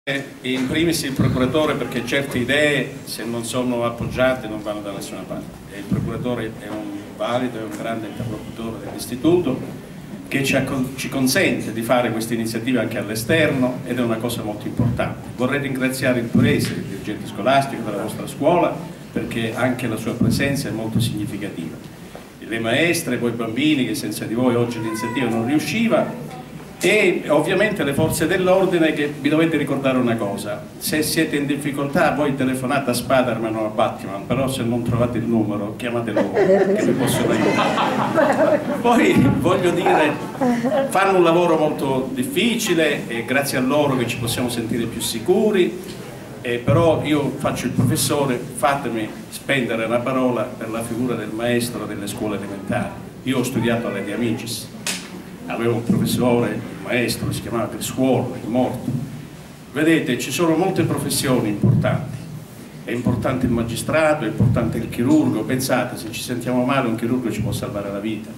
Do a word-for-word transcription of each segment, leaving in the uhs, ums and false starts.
In primis il procuratore, perché certe idee, se non sono appoggiate, non vanno da nessuna parte. E il procuratore è un valido, è un grande interlocutore dell'istituto che ci, ci consente di fare queste iniziative anche all'esterno, ed è una cosa molto importante. Vorrei ringraziare il Paese, il dirigente scolastico della nostra scuola, perché anche la sua presenza è molto significativa. Le maestre, voi bambini, che senza di voi oggi l'iniziativa non riusciva, e ovviamente le forze dell'ordine, che vi dovete ricordare una cosa: se siete in difficoltà voi telefonate a Spiderman o a Batman, però se non trovate il numero chiamate loro che vi possono aiutare. Poi voglio dire, fanno un lavoro molto difficile e grazie a loro che ci possiamo sentire più sicuri, eh, però io faccio il professore, fatemi spendere una parola per la figura del maestro delle scuole elementari. Io ho studiato alle De Amicis, avevo un professore, un maestro, si chiamava Chris Wall, è morto. Vedete, ci sono molte professioni importanti. È importante il magistrato, è importante il chirurgo. Pensate, se ci sentiamo male un chirurgo ci può salvare la vita.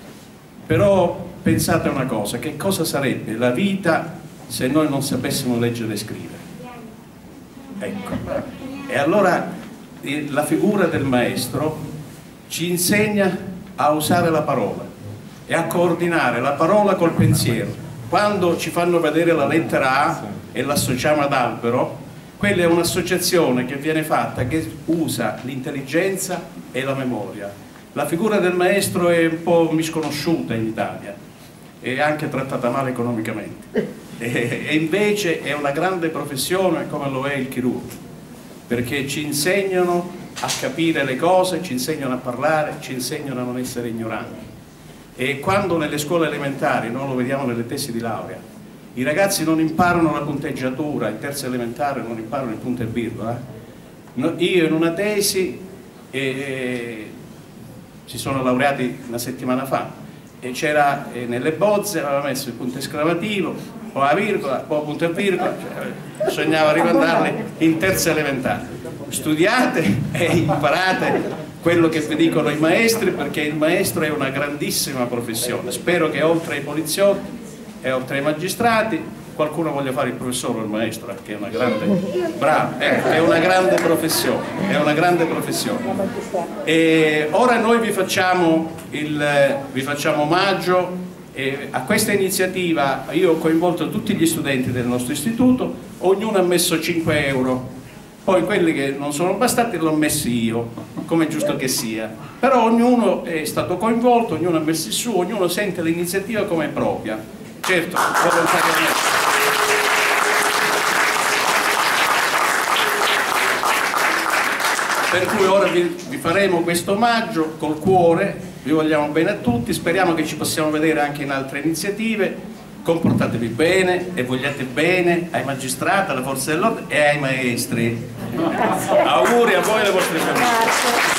Però pensate a una cosa: che cosa sarebbe la vita se noi non sapessimo leggere e scrivere? Ecco. E allora la figura del maestro ci insegna a usare la parola e a coordinare la parola col pensiero. Quando ci fanno vedere la lettera A e l'associamo ad albero, quella è un'associazione che viene fatta, che usa l'intelligenza e la memoria. La figura del maestro è un po' misconosciuta in Italia, è anche trattata male economicamente, e, e invece è una grande professione come lo è il chirurgo, perché ci insegnano a capire le cose, ci insegnano a parlare, ci insegnano a non essere ignoranti. E quando nelle scuole elementari, noi lo vediamo nelle tesi di laurea, i ragazzi non imparano la punteggiatura, in terza elementare non imparano il punto e virgola. No, io in una tesi, eh, si sono laureati una settimana fa, e c'era eh, nelle bozze, aveva messo il punto esclamativo, poi la virgola, poi punto e virgola, cioè, bisognava rimandarli in terza elementare. Studiate e imparate quello che vi dicono i maestri, perché il maestro è una grandissima professione. Spero che oltre ai poliziotti e oltre ai magistrati qualcuno voglia fare il professore o il maestro, che è una grande, bravo, eh, è una grande professione, è una grande professione. E ora noi vi facciamo, il, vi facciamo omaggio, e a questa iniziativa io ho coinvolto tutti gli studenti del nostro istituto, ognuno ha messo cinque euro. Poi quelli che non sono bastati l'ho messi io, come è giusto che sia. Però ognuno è stato coinvolto, ognuno ha messo il suo, ognuno sente l'iniziativa come propria. Certo, volontariamente. Per cui ora vi, vi faremo questo omaggio col cuore, vi vogliamo bene a tutti, speriamo che ci possiamo vedere anche in altre iniziative. Comportatevi bene e vogliate bene ai magistrati, alle forze dell'ordine e ai maestri. Auguri a voi e alle vostre famiglie.